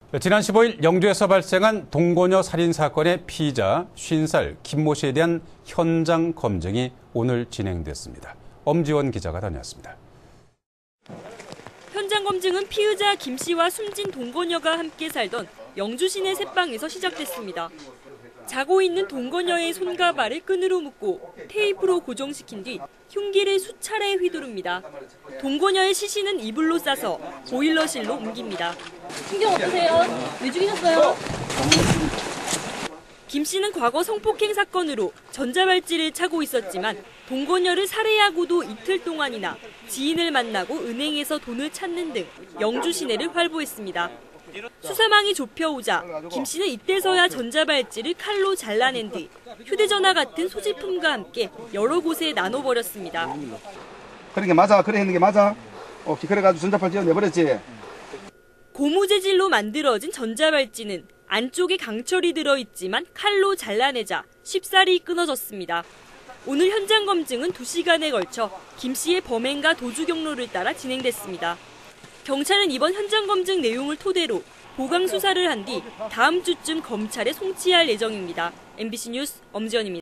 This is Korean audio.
지난 15일 영주에서 발생한 동거녀 살인 사건의 피의자 50살 김모 씨에 대한 현장 검증이 오늘 진행됐습니다. 엄지원 기자가 다녀왔습니다. 현장 검증은 피의자 김 씨와 숨진 동거녀가 함께 살던 영주 시내 셋방에서 시작됐습니다. 자고 있는 동거녀의 손과 발을 끈으로 묶고 테이프로 고정시킨 뒤 흉기를 수차례 휘두릅니다. 동거녀의 시신은 이불로 싸서 보일러실로 옮깁니다. 신경 어떠세요? 왜 죽이셨어요? 김 씨는 과거 성폭행 사건으로 전자발찌를 차고 있었지만 동거녀를 살해하고도 이틀 동안이나 지인을 만나고 은행에서 돈을 찾는 등 영주 시내를 활보했습니다. 수사망이 좁혀오자 김 씨는 이때서야 전자발찌를 칼로 잘라낸 뒤 휴대전화 같은 소지품과 함께 여러 곳에 나눠버렸습니다. 그런 게 맞아? 그래 했는 게 맞아? 그래가지고 전자발찌 내버렸지? 고무 재질로 만들어진 전자발찌는 안쪽에 강철이 들어있지만 칼로 잘라내자 쉽사리 끊어졌습니다. 오늘 현장 검증은 2시간에 걸쳐 김 씨의 범행과 도주 경로를 따라 진행됐습니다. 경찰은 이번 현장 검증 내용을 토대로 보강 수사를 한 뒤 다음 주쯤 검찰에 송치할 예정입니다. MBC 뉴스 엄지연입니다.